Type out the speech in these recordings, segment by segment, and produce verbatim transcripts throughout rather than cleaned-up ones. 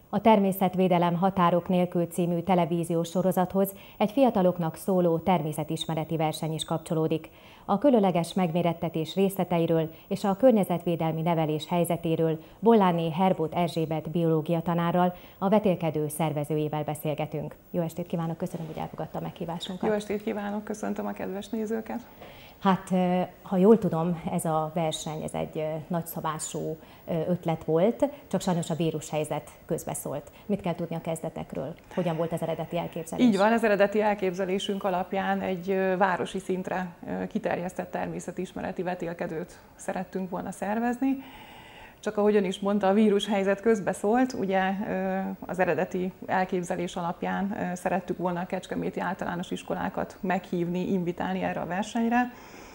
A Természetvédelem határok nélkül című televíziós sorozathoz egy fiataloknak szóló természetismereti verseny is kapcsolódik. A különleges megmérettetés részleteiről és a környezetvédelmi nevelés helyzetéről Bolláné Herbót Erzsébet biológia tanárral, a vetélkedő szervezőjével beszélgetünk. Jó estét kívánok, köszönöm, hogy elfogadta a meghívásunkat. Jó estét kívánok, köszöntöm a kedves nézőket. Hát, ha jól tudom, ez a verseny, ez egy nagyszabású ötlet volt, csak sajnos a vírushelyzet közbeszólt. Mit kell tudni a kezdetekről? Hogyan volt az eredeti elképzelés? Így van, az eredeti elképzelésünk alapján egy városi szintre kiterjesztett természetismereti vetélkedőt szerettünk volna szervezni. Csak ahogyan is mondta, a vírushelyzet közbeszólt, ugye az eredeti elképzelés alapján szerettük volna a kecskeméti általános iskolákat meghívni, invitálni erre a versenyre,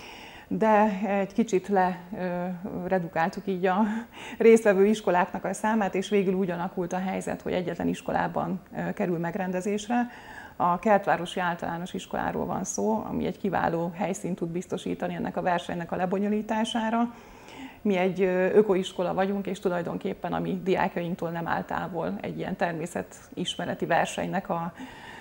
de egy kicsit leredukáltuk így a résztvevő iskoláknak a számát, és végül úgy alakult a helyzet, hogy egyetlen iskolában kerül megrendezésre. A Kertvárosi Általános Iskoláról van szó, ami egy kiváló helyszínt tud biztosítani ennek a versenynek a lebonyolítására. Mi egy ökoiskola vagyunk, és tulajdonképpen a mi diákjainktól nem áll távol egy ilyen természetismereti versenynek a,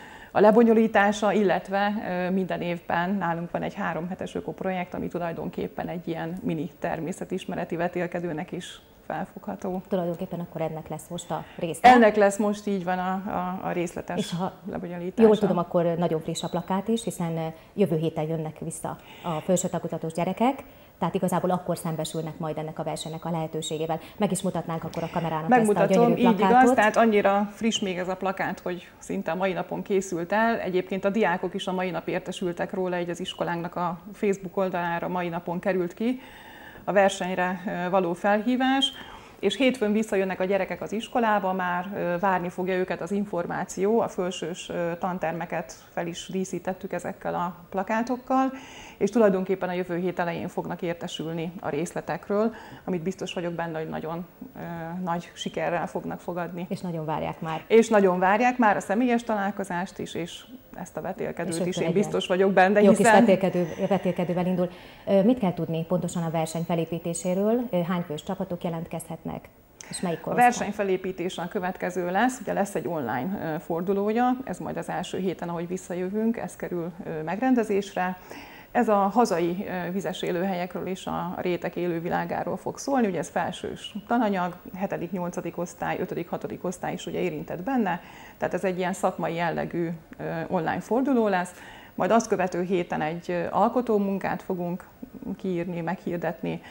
a lebonyolítása, illetve minden évben nálunk van egy három hetes ökoprojekt, ami tulajdonképpen egy ilyen mini természetismereti vetélkedőnek is felfogható. Tulajdonképpen akkor ennek lesz most a része. Ennek lesz most így van a, a, a részletes és ha lebonyolítása. Jól tudom, akkor nagyon friss a plakát is, hiszen jövő héten jönnek vissza a felsőtagozatos gyerekek. Tehát igazából akkor szembesülnek majd ennek a versenynek a lehetőségével. Meg is mutatnánk akkor a kamerának Megmutatom, ezt a gyönyörű plakátot. Így igaz, tehát annyira friss még ez a plakát, hogy szinte a mai napon készült el. Egyébként a diákok is a mai nap értesültek róla, egy az iskolánknak a Facebook oldalára mai napon került ki a versenyre való felhívás. És hétfőn visszajönnek a gyerekek az iskolába, már várni fogja őket az információ, a felsős tantermeket fel is díszítettük ezekkel a plakátokkal, és tulajdonképpen a jövő hét elején fognak értesülni a részletekről, amit biztos vagyok benne, hogy nagyon ö, nagy sikerrel fognak fogadni. És nagyon várják már. És nagyon várják már a személyes találkozást is, és ezt a vetélkedőt is, én biztos vagyok benne. Jó hiszen... kis vetélkedő, vetélkedővel indul. Mit kell tudni pontosan a verseny felépítéséről? Hány fős csapatok jelentkezhetnek? És melyik a verseny felépítése a következő lesz, ugye lesz egy online fordulója, ez majd az első héten, ahogy visszajövünk, ez kerül megrendezésre. Ez a hazai vizes élőhelyekről és a rétek élővilágáról fog szólni, ugye ez felsős tananyag, hetedik nyolcadik osztály, ötödik hatodik osztály is ugye érintett benne, tehát ez egy ilyen szakmai jellegű online forduló lesz. Majd azt követő héten egy alkotómunkát fogunk kiírni, meghirdetni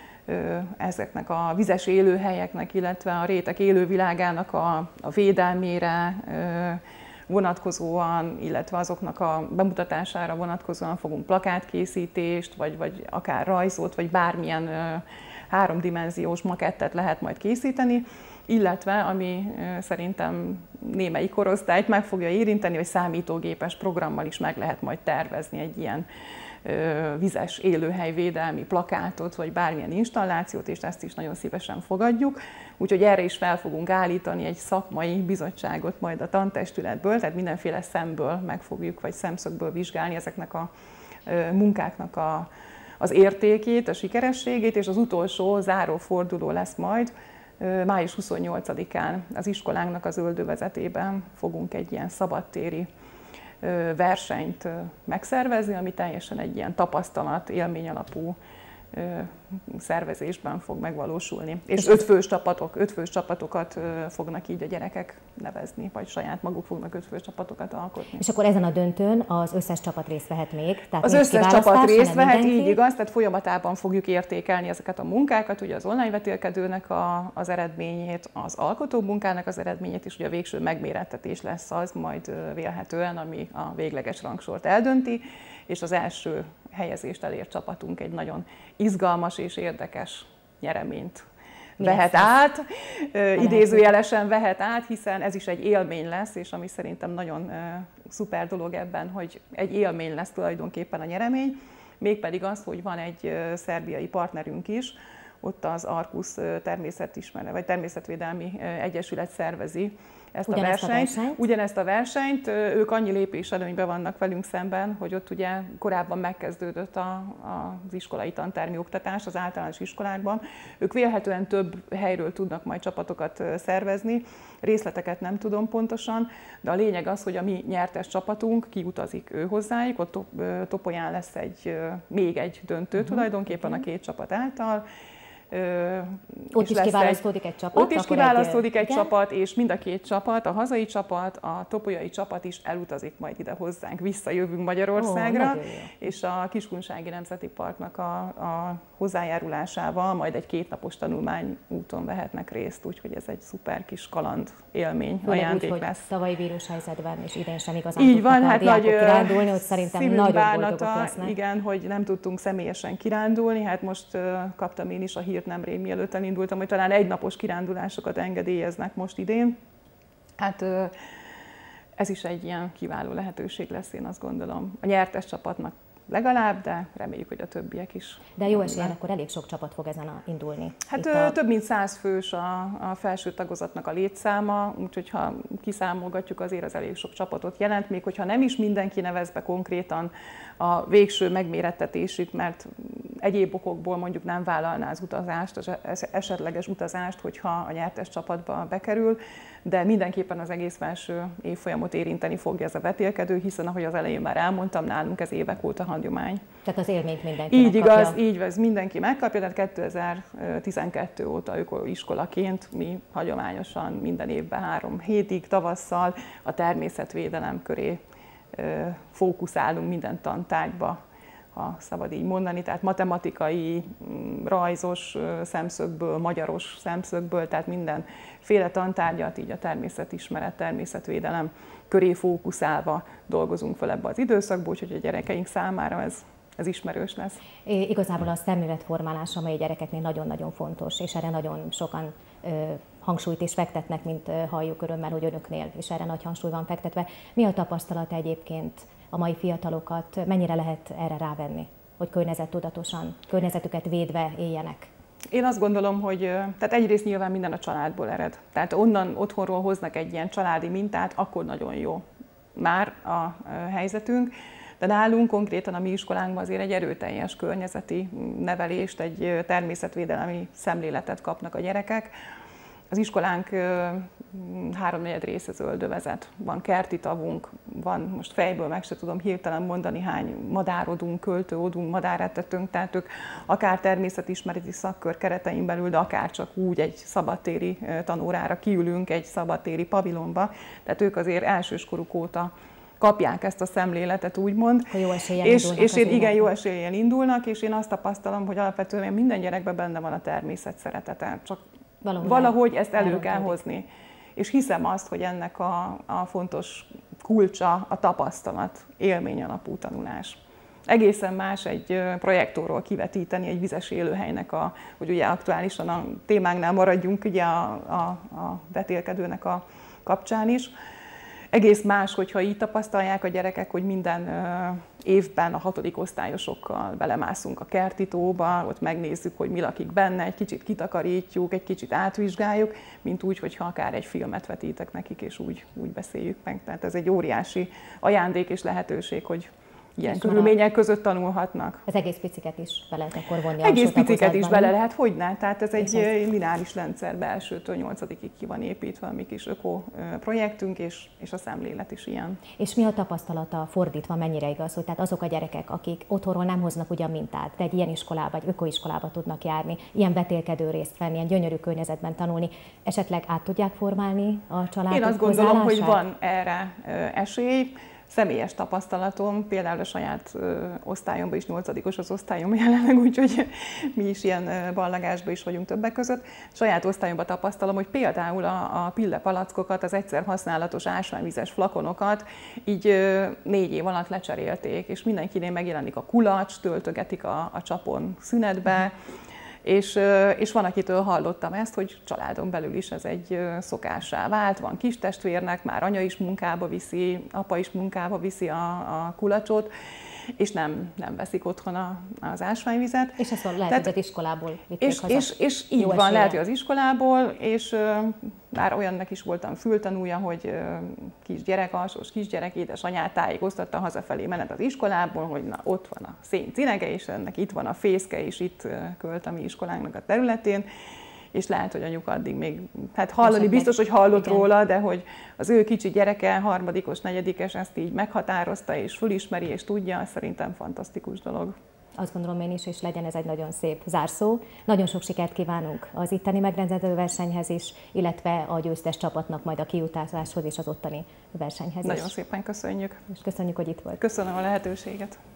ezeknek a vizes élőhelyeknek, illetve a rétek élővilágának a, a védelmére vonatkozóan, illetve azoknak a bemutatására vonatkozóan fogunk plakátkészítést, vagy, vagy akár rajzot, vagy bármilyen háromdimenziós makettet lehet majd készíteni, illetve, ami szerintem némelyik korosztályt meg fogja érinteni, hogy számítógépes programmal is meg lehet majd tervezni egy ilyen vizes élőhelyvédelmi plakátot, vagy bármilyen installációt, és ezt is nagyon szívesen fogadjuk. Úgyhogy erre is fel fogunk állítani egy szakmai bizottságot majd a tantestületből, tehát mindenféle szemből meg fogjuk, vagy szemszögből vizsgálni ezeknek a munkáknak a, az értékét, a sikerességét, és az utolsó záróforduló lesz majd, május huszonnyolcadikán az iskolánknak az öldövezetében fogunk egy ilyen szabadtéri versenyt megszervezni, ami teljesen egy ilyen tapasztalat, élmény alapú szervezésben fog megvalósulni. És, és ötfős csapatok, ötfős csapatokat fognak így a gyerekek nevezni, vagy saját maguk fognak ötfős csapatokat alkotni. És akkor ezen a döntőn az összes csapat részt vehet még? Tehát az összes csapat részt vehet, így igaz, tehát folyamatában fogjuk értékelni ezeket a munkákat, ugye az online vetélkedőnek a, az eredményét, az alkotó munkának az eredményét, és ugye a végső megmérettetés lesz az majd vélhetően, ami a végleges rangsort eldönti, és az első helyezést elért csapatunk egy nagyon izgalmas és érdekes nyereményt vehet át, idézőjelesen vehet át, hiszen ez is egy élmény lesz, és ami szerintem nagyon szuper dolog ebben, hogy egy élmény lesz tulajdonképpen a nyeremény, mégpedig az, hogy van egy szerbiai partnerünk is, ott az Arkusz természetismeret, vagy természetvédelmi egyesület szervezi ezt Ugyanezt a versenyt. a versenyt. Ugyanezt a versenyt, ők annyi lépés előnyben vannak velünk szemben, hogy ott ugye korábban megkezdődött a, a, az iskolai tantermi oktatás az általános iskolákban. Ők vélhetően több helyről tudnak majd csapatokat szervezni, részleteket nem tudom pontosan, de a lényeg az, hogy a mi nyertes csapatunk kiutazik ő hozzájuk, ott Topolyán lesz egy, még egy döntő uh-huh. tulajdonképpen uh-huh. a két csapat által. Ö, ott is kiválasztódik egy, egy csapat? Ott is kiválasztódik egy, egy csapat, és mind a két csapat, a hazai csapat, a topolyai csapat is elutazik majd ide hozzánk, visszajövünk Magyarországra, oh, és a Kiskunsági Nemzeti Parknak a, a hozzájárulásával majd egy kétnapos tanulmányúton vehetnek részt, úgyhogy ez egy szuper kis kaland élmény, ajándék úgy, lesz. Tavalyi vírushelyzetben és idén sem igazán így van, hát nagy kirándulni, hogy szerintem nagyon boldogok lesznek. Igen, hogy nem tudtunk személyesen kirándulni, hát most uh, kaptam én is a hírt nemrég, mielőtt elindultam, hogy talán egynapos kirándulásokat engedélyeznek most idén. Hát uh, ez is egy ilyen kiváló lehetőség lesz, én azt gondolom. A nyertes csapatnak legalább, de reméljük, hogy a többiek is. De jó esélyen akkor elég sok csapat fog ezen a indulni. Hát a... több mint száz fős a, a felső tagozatnak a létszáma, úgyhogy ha kiszámolgatjuk, azért az elég sok csapatot jelent, még hogyha nem is mindenki nevez be konkrétan a végső megmérettetésük, mert egyéb okokból mondjuk nem vállalná az utazást, az esetleges utazást, hogyha a nyertes csapatba bekerül, de mindenképpen az egész felső évfolyamot érinteni fogja ez a vetélkedő, hiszen ahogy az elején már elmondtam, nálunk ez évek óta hagyomány. Tehát az élményt mindenki így megkapja. Igaz, így igaz, mindenki megkapja, tehát kétezer-tizenkettő óta iskolaként mi hagyományosan minden évben három hétig, tavasszal a természetvédelem köré fókuszálunk minden tantárgyba, ha szabad így mondani, tehát matematikai, rajzos szemszögből, magyaros szemszögből, tehát mindenféle tantárgyat, így a természetismeret, természetvédelem köré fókuszálva dolgozunk fel ebbe az időszakba, úgyhogy a gyerekeink számára ez, ez ismerős lesz. É, igazából a szemléletformálás, amely a gyerekeknél nagyon-nagyon fontos, és erre nagyon sokan ö, hangsúlyt is fektetnek, mint ö, halljuk örömmel, hogy önöknél, és erre nagy hangsúly van fektetve. Mi a tapasztalata egyébként a mai fiatalokat, mennyire lehet erre rávenni, hogy környezettudatosan, környezetüket védve éljenek? Én azt gondolom, hogy tehát egyrészt nyilván minden a családból ered. Tehát onnan otthonról hoznak egy ilyen családi mintát, akkor nagyon jó már a helyzetünk. De nálunk konkrétan a mi iskolánkban azért egy erőteljes környezeti nevelést, egy természetvédelmi szemléletet kapnak a gyerekek. Az iskolánk háromnegyed része zöldövezet, van kerti tavunk, van, most fejből meg se tudom hirtelen mondani, hány madárodunk, költőodunk, madáretetünk, tehát ők akár természetismereti szakkör keretein belül, de akár csak úgy egy szabadtéri tanórára kiülünk egy szabadtéri pavilonba, tehát ők azért elsőskoruk óta kapják ezt a szemléletet, úgymond. Jó eséllyel és, és én, igen, jó eséllyel indulnak, és én azt tapasztalom, hogy alapvetően minden gyerekben benne van a természet szeretete, csak Valóban. valahogy ezt elő kell hozni. És hiszem azt, hogy ennek a, a fontos kulcsa a tapasztalat, élmény alapú tanulás. Egészen más egy projektorról kivetíteni egy vizes élőhelynek, a, hogy ugye aktuálisan a témánknál maradjunk ugye a, a, a vetélkedőnek a kapcsán is. Egész más, hogyha így tapasztalják a gyerekek, hogy minden évben a hatodik osztályosokkal belemászunk a kerti tóba, ott megnézzük, hogy mi lakik benne, egy kicsit kitakarítjuk, egy kicsit átvizsgáljuk, mint úgy, hogyha akár egy filmet vetítek nekik, és úgy, úgy beszéljük meg. Tehát ez egy óriási ajándék és lehetőség, hogy ilyen és körülmények között tanulhatnak. Az egész piciket is be lehet akkor vonni. Egész piciket is bele lehet, hogyne. Tehát ez egy ez... lineáris rendszer, elsőtől nyolcadikig ki van építve a mi kis öko projektünk, és, és a szemlélet is ilyen. És mi a tapasztalata fordítva, mennyire igaz, hogy tehát azok a gyerekek, akik otthonról nem hoznak ugyan mintát, de egy ilyen iskolába, vagy ökoiskolába tudnak járni, ilyen vetélkedő részt venni, ilyen gyönyörű környezetben tanulni, esetleg át tudják formálni a családok? Én azt gondolom, hogy van erre esély. Személyes tapasztalatom, például a saját ö, osztályomban is, nyolcadikos az osztályom jelenleg, úgyhogy mi is ilyen ö, ballagásban is vagyunk többek között. Saját osztályomban tapasztalom, hogy például a, a pillepalackokat, az egyszer használatos ásványvizes flakonokat így ö, négy év alatt lecserélték, és mindenkinél megjelenik a kulacs, töltögetik a, a csapon szünetbe, És, és van, akitől hallottam ezt, hogy családon belül is ez egy szokássá vált. Van kis testvérnek, már anya is munkába viszi, apa is munkába viszi a, a kulacsot, és nem, nem veszik otthon a, az ásványvizet. És ezt lehet, Tehát, hogy az iskolából vitték és, haza. És, és így Jó van, esélye. Lehet, hogy az iskolából, és uh, már olyannak is voltam fültanúja, hogy uh, kisgyerek, alsós kisgyerek, édesanyát tájékoztatta hazafelé menet az iskolából, hogy na, ott van a szén cinege, és ennek itt van a fészke, és itt uh, költ a mi iskolánknak a területén. És lehet, hogy anyuka addig még, hát hallani biztos, hogy hallott igen. róla, de hogy az ő kicsi gyereke, harmadikos, negyedikes ezt így meghatározta, és fölismeri, és tudja, szerintem fantasztikus dolog. Azt gondolom én is, és legyen ez egy nagyon szép zárszó. Nagyon sok sikert kívánunk az itteni megrendező versenyhez is, illetve a győztes csapatnak majd a kijutáshoz és az ottani versenyhez is. Nagyon szépen köszönjük. És köszönjük, hogy itt volt. Köszönöm a lehetőséget.